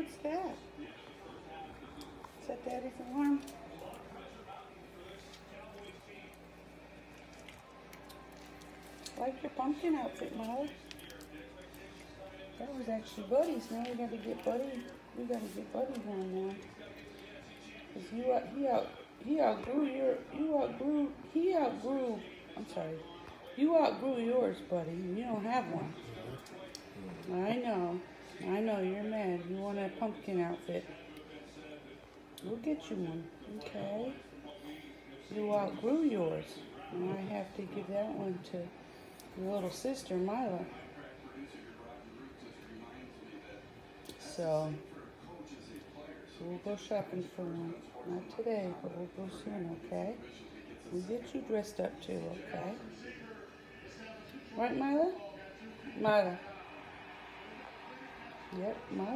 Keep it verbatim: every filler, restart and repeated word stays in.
What's that? Is that Daddy's alarm? Like your pumpkin outfit, Milah. That was actually Buddy's. Now we gotta get Buddy. We gotta get Buddy on now. Cause you out, he out, he outgrew your, you outgrew, he outgrew. I'm sorry, you outgrew yours, Buddy. You don't have one. I know, I know. You're mad. You want a pumpkin outfit. We'll get you one. Okay. You outgrew yours. And I have to give that one to your little sister, Milah. So, we'll go shopping for one. Not today, but we'll go soon, okay? We'll get you dressed up too, okay? Right, Milah? Milah. Yep, Milah.